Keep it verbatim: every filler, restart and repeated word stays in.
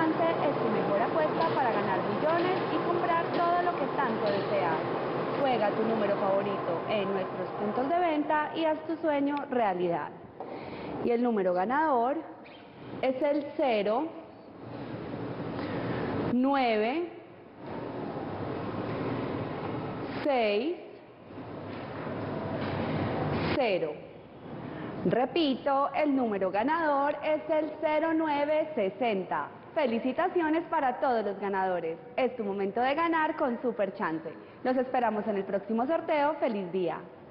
Chance es tu mejor apuesta para ganar millones y comprar todo lo que tanto deseas. Juega tu número favorito en nuestros puntos de venta y haz tu sueño realidad. Y el número ganador es el cero, nueve, seis, cero. Repito, el número ganador es el cero nueve sesenta. Felicitaciones para todos los ganadores. Es tu momento de ganar con Super Chance. Los esperamos en el próximo sorteo. ¡Feliz día!